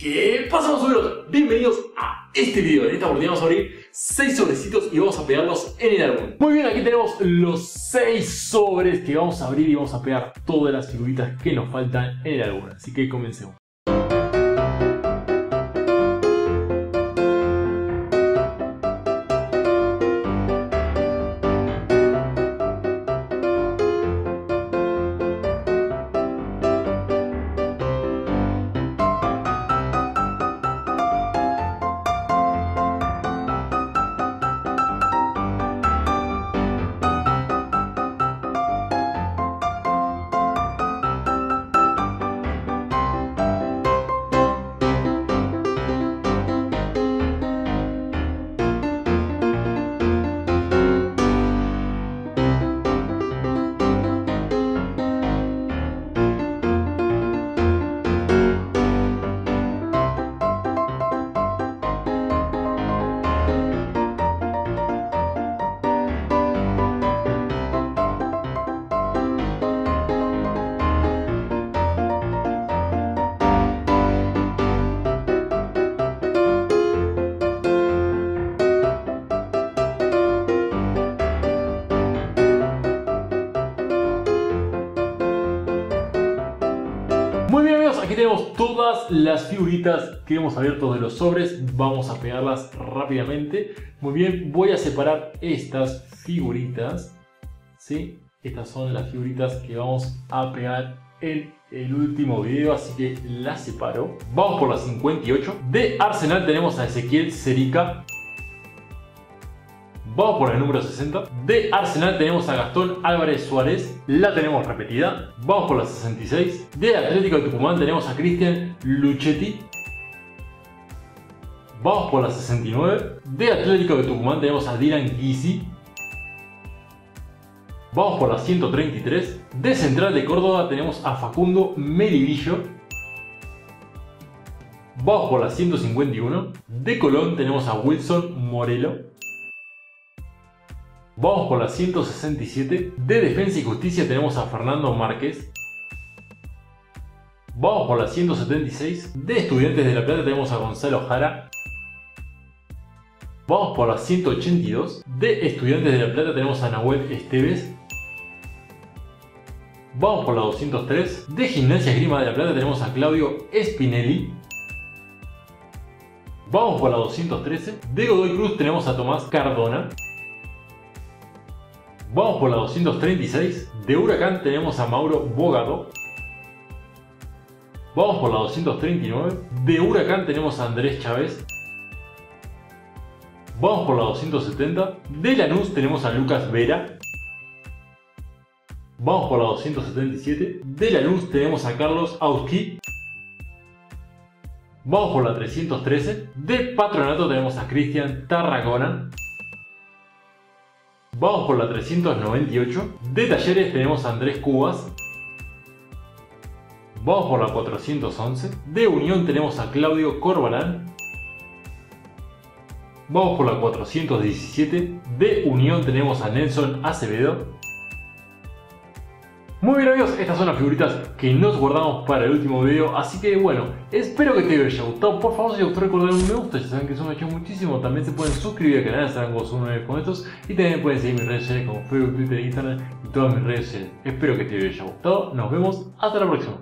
¿Qué pasa, basureros? Bienvenidos a este video. En esta oportunidad vamos a abrir 6 sobrecitos y vamos a pegarlos en el álbum. Muy bien, aquí tenemos los 6 sobres que vamos a abrir y vamos a pegar todas las figuritas que nos faltan en el álbum. Así que comencemos. Muy bien, amigos, aquí tenemos todas las figuritas que hemos abierto de los sobres. Vamos a pegarlas rápidamente. Muy bien, voy a separar estas figuritas, ¿sí? Estas son las figuritas que vamos a pegar en el último video, así que las separo. Vamos por la 58. De Arsenal tenemos a Ezequiel Cerica. Vamos por el número 60. De Arsenal tenemos a Gastón Álvarez Suárez. La tenemos repetida. Vamos por la 66. De Atlético de Tucumán tenemos a Cristian Luchetti. Vamos por la 69. De Atlético de Tucumán tenemos a Dylan Gysi. Vamos por la 133. De Central de Córdoba tenemos a Facundo Merivillo. Vamos por la 151. De Colón tenemos a Wilson Morelo. Vamos por la 167. De Defensa y Justicia tenemos a Fernando Márquez. Vamos por la 176. De Estudiantes de La Plata tenemos a Gonzalo Jara. Vamos por la 182. De Estudiantes de La Plata tenemos a Nahuel Esteves. Vamos por la 203. De Gimnasia Esgrima de La Plata tenemos a Claudio Spinelli. Vamos por la 213. De Godoy Cruz tenemos a Tomás Cardona. Vamos por la 236. De Huracán tenemos a Mauro Bogado. Vamos por la 239. De Huracán tenemos a Andrés Chávez. Vamos por la 270. De Lanús tenemos a Lucas Vera. Vamos por la 277. De Lanús tenemos a Carlos Auski. Vamos por la 313. De Patronato tenemos a Cristian Tarragona. Vamos por la 398. De Talleres tenemos a Andrés Cubas. Vamos por la 411. De Unión tenemos a Claudio Corbalán. Vamos por la 417. De Unión tenemos a Nelson Acevedo. Muy bien, amigos, estas son las figuritas que nos guardamos para el último video. Así que bueno, espero que te haya gustado. Por favor, si te gustó, recuerden un me gusta. Ya saben que eso me ayuda muchísimo. También se pueden suscribir al canal, estarán con nuevos con estos. Y también pueden seguir mis redes sociales como Facebook, Twitter, Instagram y todas mis redes sociales. Espero que te haya gustado. Nos vemos hasta la próxima.